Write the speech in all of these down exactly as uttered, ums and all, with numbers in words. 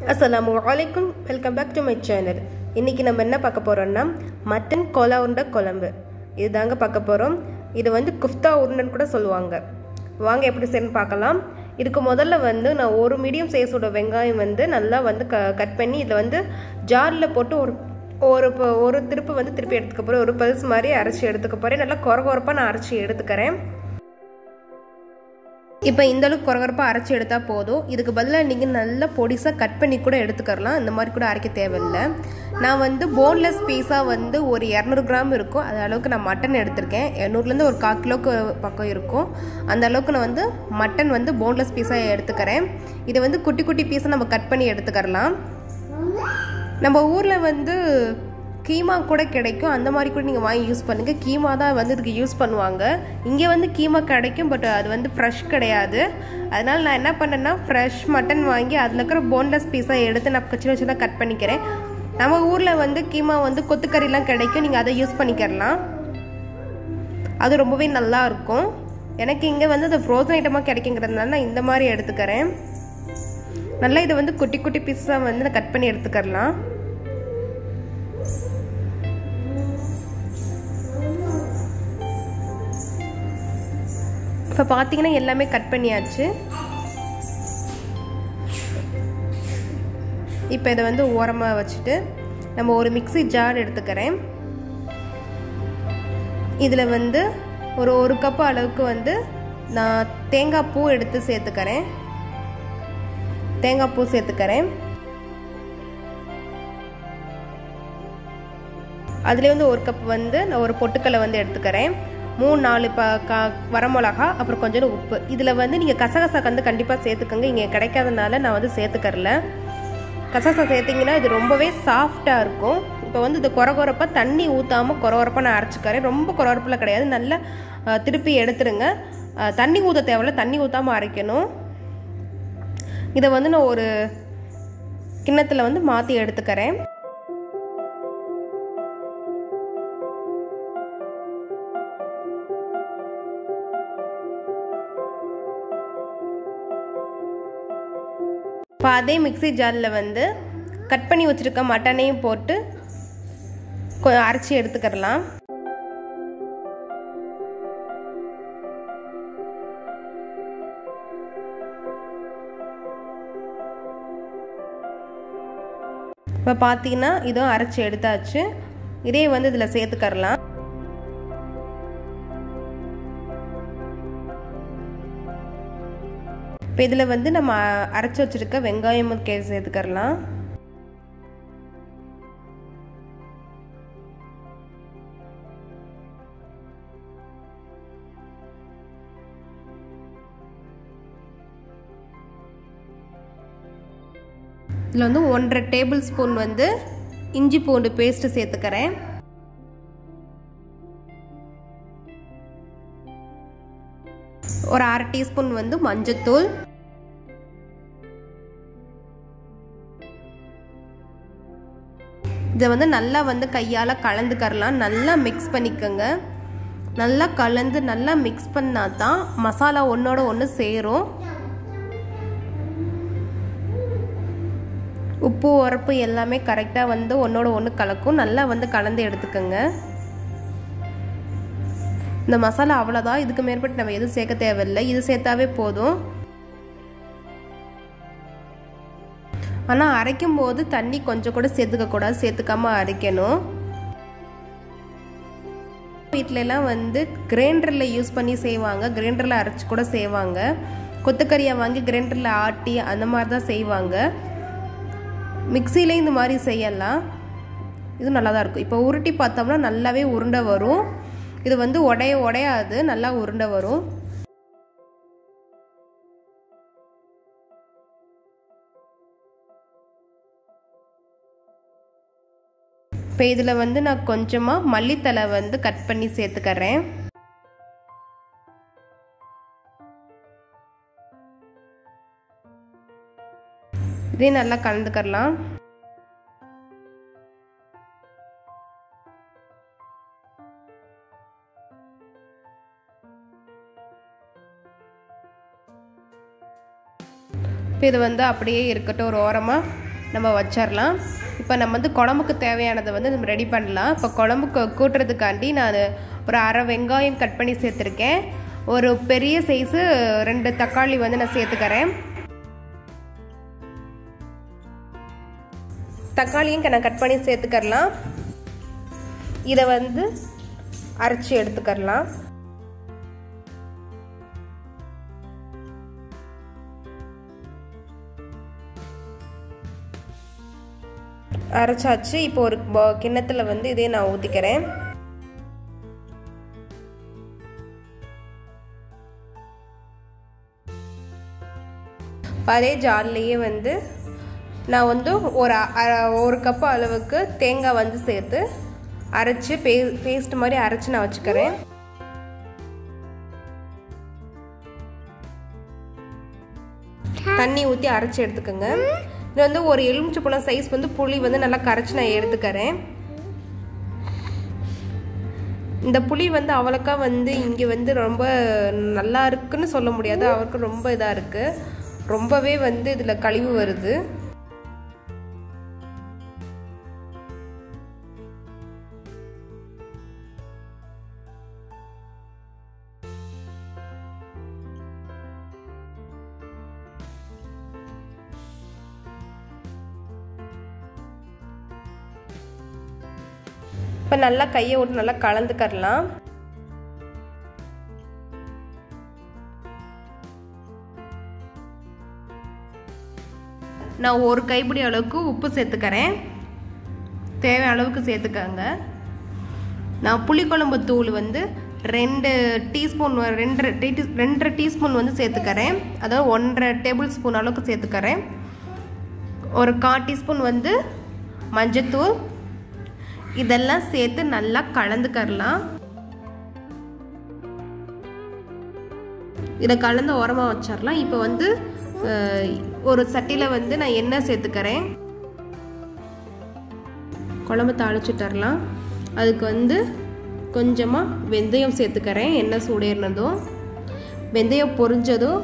Assalamualaikum, welcome back to my channel. இன்னைக்கு நம்ம என்ன பார்க்க போறோம்னா மட்டன் கோலா உருண்டை குழம்பு. இதுதாங்க பார்க்க போறோம். இது வந்து குஃப்தா உருண்டைன்னு கூட சொல்லுவாங்க. வாங்க எப்படி செய்யணும்னு பார்க்கலாம். இதுக்கு முதல்ல வந்து நான் ஒரு மீடியம் சைஸோட வெங்காயம் வந்து நல்லா வந்து கட் பண்ணி இதில் வந்து ஜார்ல போட்டு ஒரு ஒரு ஒரு திருப்பு வந்து திருப்பி எடுத்துக்க போறேன். ஒரு பல்ஸ் மாதிரி அரைச்சி எடுத்துக்க போறேன். நல்லா கொரகொரப்பா நான் அரைச்சி எடுத்துக்கிறேன். இப்போ இந்த அளவுக்கு கொரகொரப்பா அரைச்சி எடுத்தால் போதும். இதுக்கு பதிலாக நீங்கள் நல்லா பொடிசாக கட் பண்ணி கூட எடுத்துக்கலாம். இந்த மாதிரி கூட அரைக்க தேவையில்லை. நான் வந்து போன்லெஸ் பீஸாக வந்து ஒரு இரநூறு கிராம் இருக்கும். அது அளவுக்கு நான் மட்டன் எடுத்திருக்கேன். எண்ணூறுலேருந்து ஒரு கால் கிலோக்கு பக்கம் இருக்கும். அந்த அளவுக்கு நான் வந்து மட்டன் வந்து போன்லெஸ் பீஸாக எடுத்துக்கிறேன். இதை வந்து குட்டி குட்டி பீஸாக நம்ம கட் பண்ணி எடுத்துக்கலாம். நம்ம ஊரில் வந்து கீமா கூட கிடைக்கும். அந்த மாதிரி கூட நீங்கள் வாங்கி யூஸ் பண்ணுங்கள். கீமா தான் வந்து இதுக்கு யூஸ் பண்ணுவாங்க. இங்கே வந்து கீமா கிடைக்கும், பட் அது வந்து ஃப்ரெஷ் கிடையாது. அதனால் நான் என்ன பண்ணேன்னா ஃப்ரெஷ் மட்டன் வாங்கி அதில் இருக்கிற போன்லெஸ் பீஸாக எடுத்து நான் சின்ன சின்னதாக கட் பண்ணிக்கிறேன். நம்ம ஊரில் வந்து கீமா வந்து கொத்துக்கறிலாம் கிடைக்கும். நீங்கள் அதை யூஸ் பண்ணிக்கிறலாம். அது ரொம்பவே நல்லா இருக்கும். எனக்கு இங்கே வந்து அது ஃப்ரோசன் ஐட்டமாக கிடைக்குங்கிறதுனால நான் இந்த மாதிரி எடுத்துக்கிறேன். நல்லா இதை வந்து குட்டி குட்டி பீஸாக வந்து நான் கட் பண்ணி எடுத்துக்கலாம். இப்போ பார்த்தீங்கன்னா எல்லாமே கட் பண்ணியாச்சு. இப்போ இதை வந்து ஓரமாக வச்சுட்டு நம்ம ஒரு மிக்ஸி ஜார் எடுத்துக்கிறேன். இதில் வந்து ஒரு ஒரு கப் அளவுக்கு வந்து நான் தேங்காய் பூ எடுத்து சேர்த்துக்கிறேன். தேங்காய் பூ சேர்த்துக்கிறேன். அதுலேயே வந்து ஒரு கப் வந்து நான் ஒரு பொட்டுக்கல்லை வந்து எடுத்துக்கிறேன். மூணு நாலு ப க வரமிளகா, அப்புறம் கொஞ்சம் உப்பு. இதில் வந்து நீங்கள் கசகசா வந்து கண்டிப்பாக சேர்த்துக்கோங்க. இங்கே கிடைக்காதனால நான் வந்து சேர்த்துக்கறல. கசகசா சேர்த்திங்கன்னா இது ரொம்பவே சாஃப்டாக இருக்கும். இப்போ வந்து இது கொரகொரப்பாக தண்ணி ஊற்றாமல் கொரகொரப்பாக நான் அரைச்சிக்கிறேன். ரொம்ப கொரகொரப்பில் கிடையாது. நல்லா திருப்பி எடுத்துருங்க. தண்ணி ஊற்ற தேவையில்ல, தண்ணி ஊற்றாமல் அரைக்கணும். இதை வந்து நான் ஒரு கிண்ணத்தில் வந்து மாற்றி எடுத்துக்கிறேன். இப்போ அதே மிக்ஸி ஜாரில் வந்து கட் பண்ணி வச்சுருக்க மட்டனையும் போட்டு அரைச்சி எடுத்துக்கிறலாம். இப்போ பார்த்தீங்கன்னா இதுவும் அரைச்சி எடுத்தாச்சு. இதே வந்து இதில் சேர்த்துக்கறலாம். இப்போ இதில் வந்து நம்ம அரைச்சி வச்சுருக்க வெங்காயமும் கே சேர்த்துக்கறலாம். இதில் வந்து ஒன்றரை டேபிள் ஸ்பூன் வந்து இஞ்சி பூண்டு பேஸ்ட்டு சேர்த்துக்கிறேன். ஒரு அரை டீஸ்பூன் வந்து மஞ்சத்தூள், இதை வந்து நல்லா வந்து கையால் கலந்துக்கறலாம். நல்லா மிக்ஸ் பண்ணிக்கோங்க. நல்லா கலந்து நல்லா மிக்ஸ் பண்ணால் தான் மசாலா ஒன்றோட ஒன்று சேரும். உப்பு உரப்பு எல்லாமே கரெக்டாக வந்து ஒன்றோட ஒன்று கலக்கும். நல்லா வந்து கலந்து எடுத்துக்கோங்க. இந்த மசாலா அவ்வளோதான். இதுக்கு மேற்பட்டு நம்ம எதுவும் சேர்க்க தேவையில்லை. இது சேர்த்தாவே போதும். ஆனால் அரைக்கும் போது தண்ணி கொஞ்சம் கூட சேர்த்துக்க கூடாது. சேர்த்துக்காம அரைக்கணும். வீட்டிலலாம் வந்து கிரைண்டரில் யூஸ் பண்ணி செய்வாங்க. கிரைண்டரில் அரைச்சி கூட செய்வாங்க. கொத்துக்கறியை வாங்கி கிரைண்டரில் ஆட்டி அந்த மாதிரி தான் செய்வாங்க. மிக்சியிலே இந்த மாதிரி செய்யலாம். இது நல்லா தான் இருக்கும். இப்போ உருட்டி பார்த்தோம்னா நல்லாவே உருண்டை வரும். இது வந்து உடைய உடையாது, நல்லா உருண்டை வரும். இப்போ இதில் வந்து நான் கொஞ்சமாக மல்லித்தலை வந்து கட் பண்ணி சேர்த்துக்கிறேன். இதே நல்லா கலந்துக்கலாம். இப்போ இது வந்து அப்படியே இருக்கட்டும் ஒரு ஓரமாக. நம்ம வச்சிடலாம். இப்போ நம்ம வந்து குழம்புக்கு தேவையானதை வந்து நம்ம ரெடி பண்ணலாம். இப்போ குழம்புக்கு கூட்டுறதுக்காண்டி நான் ஒரு அரை வெங்காயம் கட் பண்ணி சேர்த்துருக்கேன். ஒரு பெரிய சைஸு ரெண்டு தக்காளி வந்து நான் சேர்த்துக்கிறேன். தக்காளியும் நான் கட் பண்ணி சேர்த்துக்கலாம். இதை வந்து அரைச்சி எடுத்துக்கலாம். அரைச்சாச்சு. இப்போ ஒரு கிண்ணத்தில் வந்து இதே நான் ஊற்றிக்கிறேன். அதே ஜார்லேயே வந்து நான் வந்து ஒரு ஒரு கப்பு அளவுக்கு தேங்காய் வந்து சேர்த்து அரைச்சி பே பேஸ்ட் மாதிரி அரைச்சி நான் வச்சுக்கிறேன். தண்ணி ஊற்றி அரைச்சி எடுத்துக்கோங்க. இது வந்து ஒரு எலுமிச்சைப்பழம் சைஸ் வந்து புளி வந்து நல்லா கரைச்சி நான் எடுத்துக்கிறேன். இந்த புளி வந்து அவ்வளோக்கா வந்து இங்கே வந்து ரொம்ப நல்லா இருக்குன்னு சொல்ல முடியாது. அவருக்கு ரொம்ப இதாக இருக்குது. ரொம்பவே வந்து இதில் கழிவு வருது. இப்போ நல்லா கையை விட்டு நல்லா கலந்துக்கலாம். நான் ஒரு கைப்பிடி அளவுக்கு உப்பு சேர்த்துக்கிறேன். தேவை அளவுக்கு சேர்த்துக்கங்க. நான் புளிக்குழம்பு தூள் வந்து ரெண்டு டீஸ்பூன் ரெண்டரை டீ ரெண்டரை டீஸ்பூன் வந்து சேர்த்துக்கிறேன். அதாவது ஒன்றரை டேபிள் ஸ்பூன் அளவுக்கு சேர்த்துக்கிறேன். ஒரு கால் டீஸ்பூன் வந்து மஞ்சத்தூள். இதெல்லாம் சேர்த்து நல்லா கலந்துக்கலாம். இதை கலந்து ஓரமாக வச்சிடலாம். இப்போ வந்து ஒரு சட்டியில் வந்து நான் எண்ணெய் சேர்த்துக்கிறேன். குழம்பு தாளிச்சுட்டரலாம். அதுக்கு வந்து கொஞ்சமாக வெந்தயம் சேர்த்துக்கிறேன். எண்ணெய் சூடேறினதும் வெந்தயம் பொரிஞ்சதும்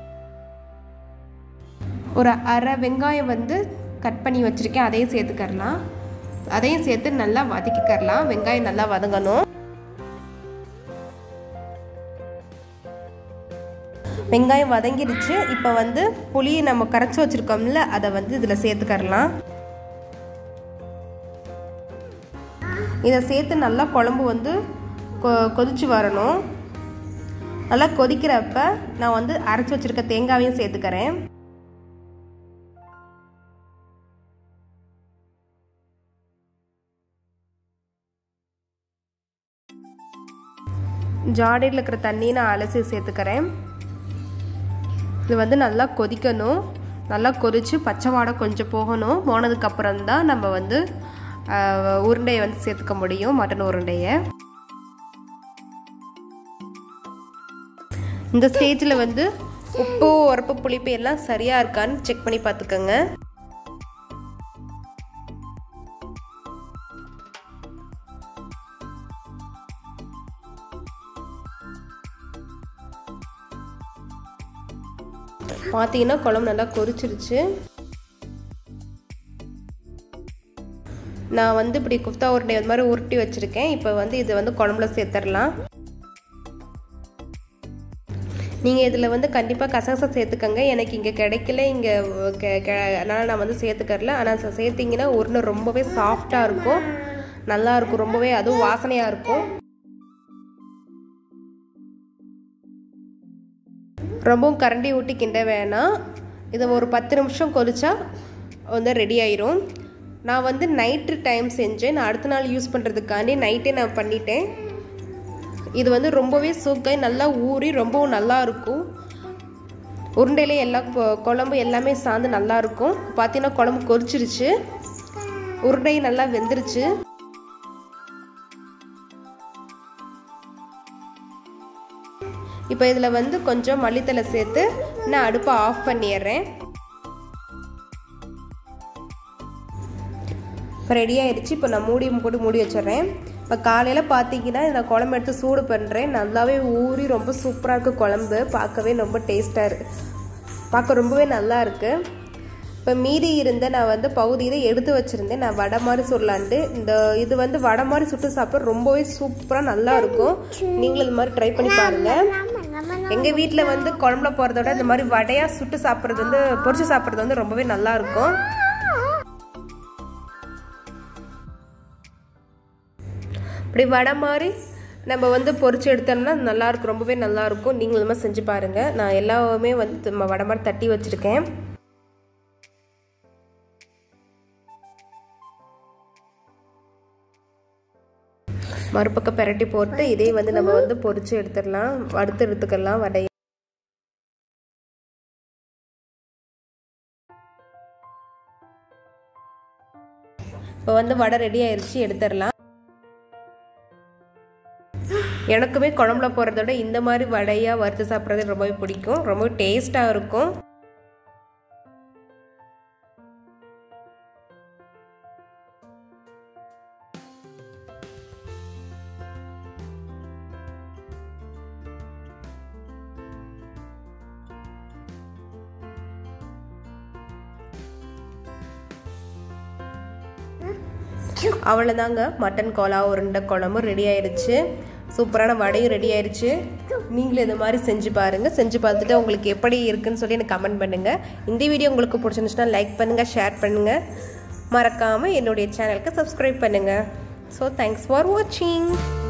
ஒரு அரை வெங்காயம் வந்து கட் பண்ணி வச்சுருக்கேன். அதையும் சேர்த்துக்கரலாம். அதையும் சேர்த்து நல்லா வதக்கிக்கலாம். வெங்காயம் நல்லா வதங்கணும். வெங்காயம் வதங்கிடுச்சு. இப்போ வந்து புளியை நம்ம கரைச்சி வச்சுருக்கோம்ல, அதை வந்து இதில் சேர்த்துக்கரலாம். இதை சேர்த்து நல்லா குழம்பு வந்து கொ கொதிச்சு வரணும். நல்லா கொதிக்கிறப்ப நான் வந்து அரைச்சி வச்சுருக்க தேங்காயையும் சேர்த்துக்கிறேன். ஜாடியில் இருக்கிற தண்ணியை நான் அலசி சேர்த்துக்கிறேன். இது வந்து நல்லா கொதிக்கணும். நல்லா கொதித்து பச்சை வாடை கொஞ்சம் போகணும். போனதுக்கப்புறம் தான் நம்ம வந்து உருண்டையை வந்து சேர்த்துக்க முடியும். மட்டன் உருண்டையை இந்த ஸ்டேஜில் வந்து உப்பு உரப்பு புளிப்பு எல்லாம் சரியாக இருக்கான்னு செக் பண்ணி பார்த்துக்கோங்க. பார்த்தீங்கன்னா குழம்பு நல்லா கொதிச்சிருச்சு. நான் வந்து இப்படி குஃப்தா உருண்டை அது மாதிரி உருட்டி வச்சுருக்கேன். இப்போ வந்து இது வந்து குழம்புல சேர்த்துடலாம். நீங்கள் இதில் வந்து கண்டிப்பாக கசகசா சேர்த்துக்கங்க. எனக்கு இங்கே கிடைக்கல, இங்கே அதனால் நான் வந்து சேர்த்துக்கறல. ஆனால் சேர்த்திங்கன்னா உருண்டை ரொம்பவே சாஃப்டாக இருக்கும், நல்லாயிருக்கும், ரொம்பவே அதுவும் வாசனையாக இருக்கும். ரொம்பவும் கரண்டி ஊட்டி கிண்ட வேணாம். இதை ஒரு பத்து நிமிஷம் கொதிச்சா வந்து ரெடி ஆயிரும். நான் வந்து நைட்டு டைம் செஞ்சேன். நான் அடுத்த நாள் யூஸ் பண்ணுறதுக்காண்டி நைட்டே நான் பண்ணிட்டேன். இது வந்து ரொம்பவே சூக்காய் நல்லா ஊறி ரொம்பவும் நல்லா இருக்கும். உருண்டையிலே எல்லா குழம்பு எல்லாமே சார்ந்து நல்லாயிருக்கும். பார்த்தீங்கன்னா குழம்பு கொதிச்சிருச்சு, உருண்டை நல்லா வெந்துருச்சு. இப்போ இதில் வந்து கொஞ்சம் மல்லித்தலை சேர்த்து நான் அடுப்பை ஆஃப் பண்ணிடுறேன். இப்போ ரெடி ஆயிடுச்சு. இப்போ நான் மூடி போட்டு மூடி வச்சிடுறேன். இப்போ காலையில் பார்த்தீங்கன்னா நான் குழம்பு எடுத்து சூடு பண்ணுறேன். நல்லாவே ஊறி ரொம்ப சூப்பராக இருக்குது குழம்பு. பார்க்கவே ரொம்ப டேஸ்ட்டாக இருக்குது, பார்க்க ரொம்பவே நல்லா இருக்குது. இப்போ மீதி இருந்த நான் வந்து பகுதி இதை எடுத்து வச்சுருந்தேன். நான் வடை மாதிரி சுடலான்ட்டு. இந்த இது வந்து வடை மாதிரி சுட்டு சாப்பிட ரொம்பவே சூப்பராக நல்லா இருக்கும். நீங்களும் இது மாதிரி ட்ரை பண்ணி பாருங்கள். எங்கள் வீட்டில் வந்து குழம்புல போகிறத விட இந்த மாதிரி வடையாக சுட்டு சாப்பிட்றது வந்து பொரிச்சு சாப்பிட்றது வந்து ரொம்பவே நல்லாயிருக்கும். இப்படி வடை மாதிரி நம்ம வந்து பொரிச்சு எடுத்தோம்னா நல்லாயிருக்கும், ரொம்பவே நல்லாயிருக்கும். நீங்களும் இது மாதிரி செஞ்சு பாருங்கள். நான் எல்லாமே வந்து வடை மாதிரி தட்டி வச்சுருக்கேன். மறுபக்கம் பெரட்டி போட்டு இதே வந்து நம்ம வந்து பொரிச்சு எடுத்துடலாம், வறுத்து எடுத்துக்கலாம் வடை. இப்போ வந்து வடை ரெடி ஆயிடுச்சு, எடுத்துடலாம். எனக்குமே குழம்புல போடுறத விட இந்த மாதிரி வடையாக வறுத்து சாப்பிட்றது ரொம்பவே பிடிக்கும், ரொம்ப டேஸ்ட்டாக இருக்கும். அவ்வளோதாங்க, மட்டன் கோலா உருண்டை குழம்பு ரெடி ஆயிடுச்சு. சூப்பரான வடையும் ரெடி ஆயிடுச்சு. நீங்களும் இது மாதிரி செஞ்சு பாருங்கள். செஞ்சு பார்த்துட்டு உங்களுக்கு எப்படி இருக்குன்னு சொல்லி எனக்கு கமெண்ட் பண்ணுங்கள். இந்த வீடியோ உங்களுக்கு பிடிச்சிருந்துச்சுன்னா லைக் பண்ணுங்கள், ஷேர் பண்ணுங்கள். மறக்காமல் என்னுடைய சேனலுக்கு சப்ஸ்கிரைப் பண்ணுங்கள். ஸோ தேங்க்ஸ் ஃபார் வாட்சிங்.